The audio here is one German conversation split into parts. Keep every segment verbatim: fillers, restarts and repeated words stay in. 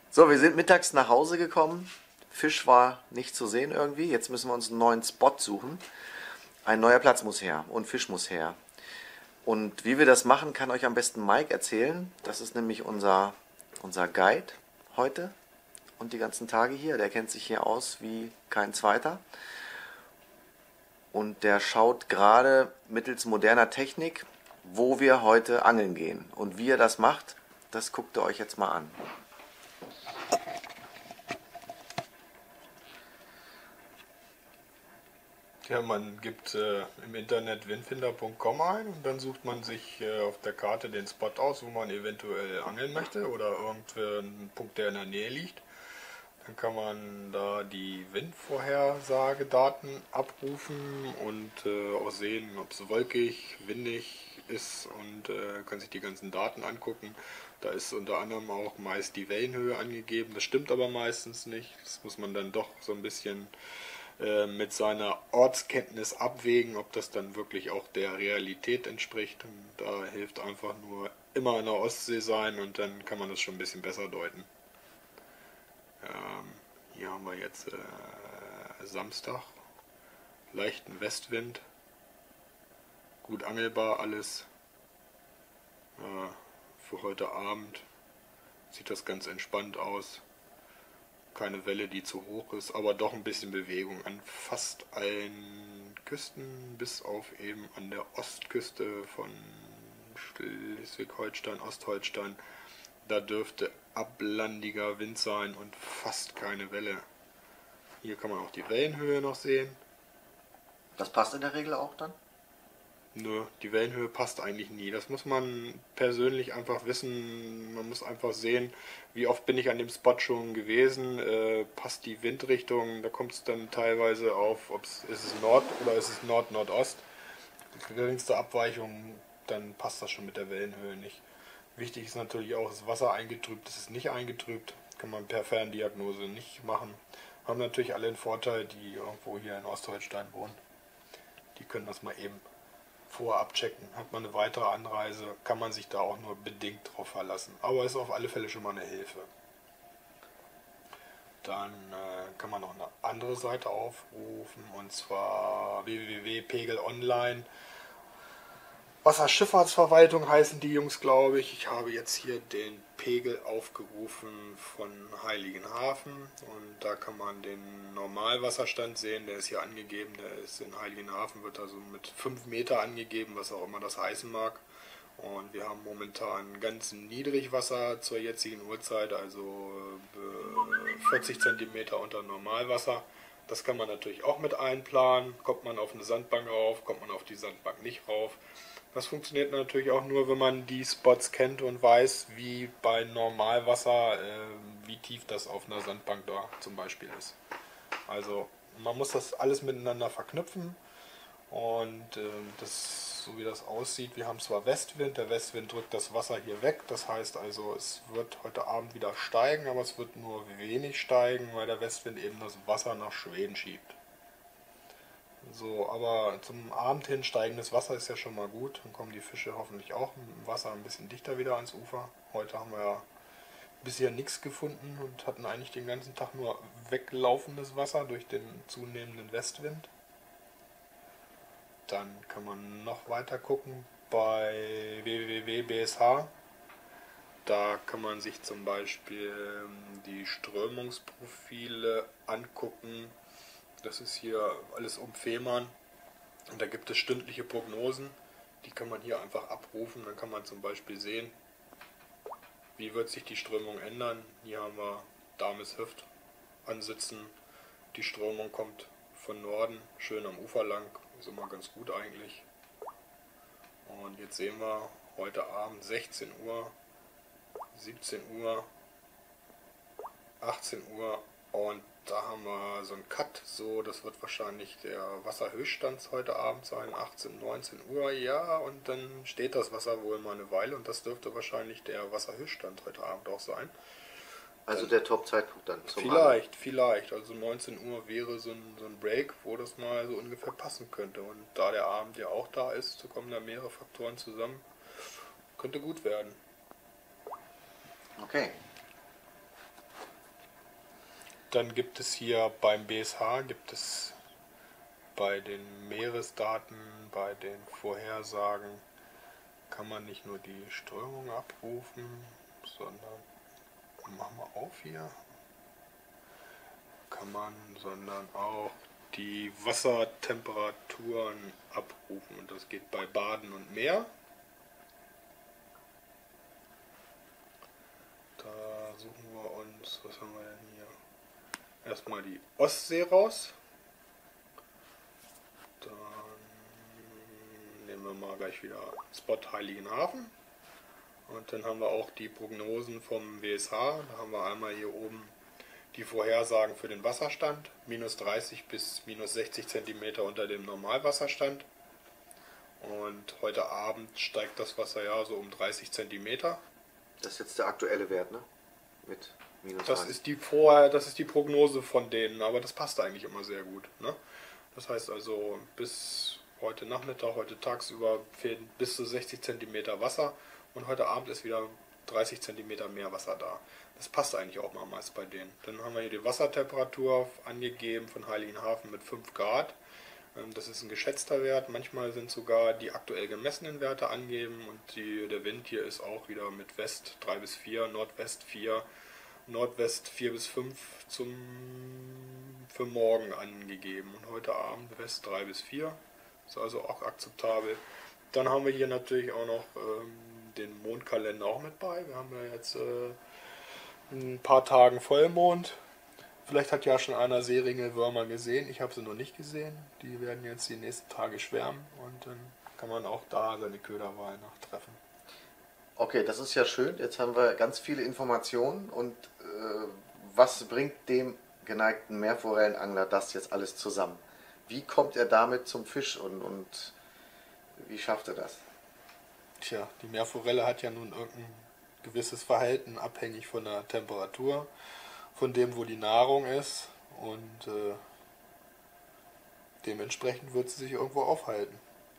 So, wir sind mittags nach Hause gekommen. Fisch war nicht zu sehen irgendwie. Jetzt müssen wir uns einen neuen Spot suchen. Ein neuer Platz muss her und Fisch muss her. Und wie wir das machen, kann euch am besten Mike erzählen. Das ist nämlich unser, unser Guide heute und die ganzen Tage hier. Der kennt sich hier aus wie kein zweiter. Und der schaut gerade mittels moderner Technik, wo wir heute angeln gehen. Und wie er das macht, das guckt ihr euch jetzt mal an. Ja, man gibt äh, im Internet windfinder punkt com ein und dann sucht man sich äh, auf der Karte den Spot aus, wo man eventuell angeln möchte oder irgendeinen Punkt, der in der Nähe liegt. Dann kann man da die Windvorhersagedaten abrufen und äh, auch sehen, ob es wolkig, windig ist und äh, kann sich die ganzen Daten angucken. Da ist unter anderem auch meist die Wellenhöhe angegeben. Das stimmt aber meistens nicht. Das muss man dann doch so ein bisschen äh, mit seiner Ortskenntnis abwägen, ob das dann wirklich auch der Realität entspricht. Und da hilft einfach nur immer in der Ostsee sein und dann kann man das schon ein bisschen besser deuten. Ähm, hier haben wir jetzt äh, Samstag, leichten Westwind, gut angelbar alles. Äh, für heute Abend sieht das ganz entspannt aus. Keine Welle, die zu hoch ist, aber doch ein bisschen Bewegung an fast allen Küsten, bis auf eben an der Ostküste von Schleswig-Holstein, Ostholstein. Da dürfte ablandiger Wind sein und fast keine Welle. Hier kann man auch die Wellenhöhe noch sehen. Das passt in der Regel auch dann? Nö, die Wellenhöhe passt eigentlich nie. Das muss man persönlich einfach wissen. Man muss einfach sehen, wie oft bin ich an dem Spot schon gewesen. Äh, passt die Windrichtung, da kommt es dann teilweise auf, ob es ist es Nord oder ist es Nord-Nordost. Die geringste Abweichung, dann passt das schon mit der Wellenhöhe nicht. Wichtig ist natürlich auch, ist Wasser eingetrübt, ist es nicht eingetrübt. Kann man per Ferndiagnose nicht machen. Haben natürlich alle einen Vorteil, die irgendwo hier in Ostholstein wohnen. Die können das mal eben vorab checken. Hat man eine weitere Anreise, kann man sich da auch nur bedingt drauf verlassen. Aber ist auf alle Fälle schon mal eine Hilfe. Dann äh, kann man noch eine andere Seite aufrufen, und zwar w w w punkt pegel online. Wasserschifffahrtsverwaltung heißen die Jungs, glaube ich. Ich habe jetzt hier den Pegel aufgerufen von Heiligenhafen und da kann man den Normalwasserstand sehen. Der ist hier angegeben, der ist in Heiligenhafen, wird also mit fünf Meter angegeben, was auch immer das heißen mag. Und wir haben momentan ganz Niedrigwasser zur jetzigen Uhrzeit, also vierzig Zentimeter unter Normalwasser. Das kann man natürlich auch mit einplanen. Kommt man auf eine Sandbank rauf, kommt man auf die Sandbank nicht rauf. Das funktioniert natürlich auch nur, wenn man die Spots kennt und weiß, wie bei Normalwasser, äh, wie tief das auf einer Sandbank da zum Beispiel ist. Also man muss das alles miteinander verknüpfen und äh, das, so wie das aussieht, wir haben zwar Westwind, der Westwind drückt das Wasser hier weg, das heißt also, es wird heute Abend wieder steigen, aber es wird nur wenig steigen, weil der Westwind eben das Wasser nach Schweden schiebt. So, aber zum Abend hin steigendes Wasser ist ja schon mal gut. Dann kommen die Fische hoffentlich auch im Wasser ein bisschen dichter wieder ans Ufer. Heute haben wir ja bisher nichts gefunden und hatten eigentlich den ganzen Tag nur weglaufendes Wasser durch den zunehmenden Westwind. Dann kann man noch weiter gucken bei w w w punkt b s h. Da kann man sich zum Beispiel die Strömungsprofile angucken. Das ist hier alles um Fehmarn und da gibt es stündliche Prognosen, die kann man hier einfach abrufen. Dann kann man zum Beispiel sehen, wie wird sich die Strömung ändern. Hier haben wir Dameshöft ansitzen, die Strömung kommt von Norden, schön am Ufer lang, ist immer ganz gut eigentlich. Und jetzt sehen wir heute Abend sechzehn Uhr, siebzehn Uhr, achtzehn Uhr und da haben wir so einen Cut, so das wird wahrscheinlich der Wasserhöchststand heute Abend sein, achtzehn, neunzehn Uhr, ja, und dann steht das Wasser wohl mal eine Weile und das dürfte wahrscheinlich der Wasserhöchststand heute Abend auch sein. Also der Top-Zeitpunkt dann zum Vielleicht, Abend. vielleicht, also neunzehn Uhr wäre so ein, so ein Break, wo das mal so ungefähr passen könnte und da der Abend ja auch da ist, so kommen da mehrere Faktoren zusammen, könnte gut werden. Okay. dann gibt es hier beim B S H, gibt es bei den Meeresdaten, bei den Vorhersagen, kann man nicht nur die Strömung abrufen, sondern, machen wir auf hier, kann man, sondern auch die Wassertemperaturen abrufen. Und das geht bei Baden und Meer. Da suchen wir uns, was haben wir denn hier? Erstmal die Ostsee raus. Dann nehmen wir mal gleich wieder Spot Heiligenhafen. Und dann haben wir auch die Prognosen vom W S H. Da haben wir einmal hier oben die Vorhersagen für den Wasserstand. minus dreißig bis minus sechzig Zentimeter unter dem Normalwasserstand. Und heute Abend steigt das Wasser ja so um dreißig Zentimeter. Das ist jetzt der aktuelle Wert, ne? Mit minus Das ist die Vorher, das ist die Prognose von denen, aber das passt eigentlich immer sehr gut, ne? Das heißt also, bis heute Nachmittag, heute tagsüber fehlen bis zu sechzig Zentimeter Wasser und heute Abend ist wieder dreißig Zentimeter mehr Wasser da. Das passt eigentlich auch mal meist bei denen. Dann haben wir hier die Wassertemperatur angegeben von Heiligenhafen mit fünf Grad. Das ist ein geschätzter Wert. Manchmal sind sogar die aktuell gemessenen Werte angegeben und die, der Wind hier ist auch wieder mit West drei bis vier, Nordwest vier, Nordwest vier bis fünf zum, für morgen angegeben. Und heute Abend West drei bis vier. Ist also auch akzeptabel. Dann haben wir hier natürlich auch noch ähm, den Mondkalender auch mit bei. Wir haben ja jetzt äh, ein paar Tagen Vollmond. Vielleicht hat ja schon einer Seeringelwürmer gesehen. Ich habe sie noch nicht gesehen. Die werden jetzt die nächsten Tage schwärmen und dann kann man auch da seine Köderwahl nachtreffen. Okay, das ist ja schön. Jetzt haben wir ganz viele Informationen. Und äh, was bringt dem geneigten Meerforellenangler das jetzt alles zusammen? Wie kommt er damit zum Fisch und, und wie schafft er das? Tja, die Meerforelle hat ja nun irgendein gewisses Verhalten, abhängig von der Temperatur, von dem, wo die Nahrung ist, und äh, dementsprechend wird sie sich irgendwo aufhalten.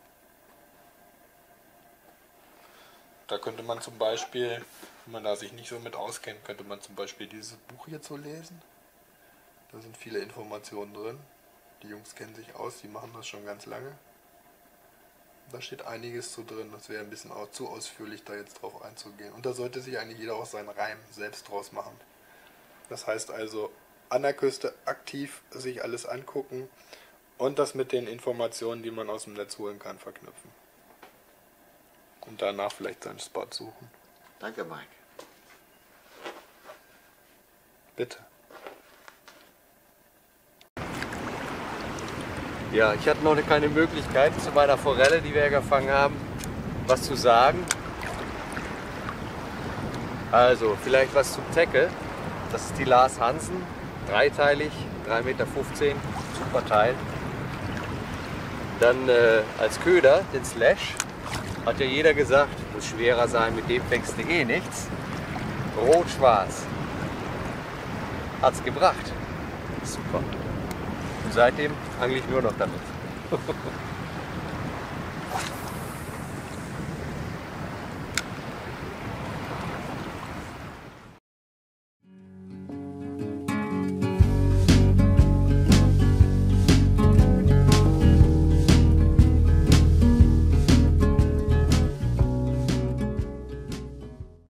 Da könnte man zum Beispiel, wenn man da sich nicht so mit auskennt, könnte man zum Beispiel dieses Buch hier so lesen. Da sind viele Informationen drin. Die Jungs kennen sich aus, die machen das schon ganz lange. Da steht einiges so drin, das wäre ein bisschen auch zu ausführlich, da jetzt drauf einzugehen. Und da sollte sich eigentlich jeder auch seinen Reim selbst draus machen. Das heißt also, an der Küste aktiv sich alles angucken und das mit den Informationen, die man aus dem Netz holen kann, verknüpfen. Und danach vielleicht seinen Spot suchen. Danke, Mike. Bitte. Ja, ich hatte noch keine Möglichkeit, zu meiner Forelle, die wir gefangen haben, was zu sagen. Also, vielleicht was zum Tackle. Das ist die Lars Hansen, dreiteilig, drei Meter fünfzehn, super Teil. Dann äh, als Köder den Slash, hat ja jeder gesagt, muss schwerer sein, mit dem fängst du eh nichts. Rot-schwarz. Hat's gebracht. Super. Und seitdem angle ich nur noch damit.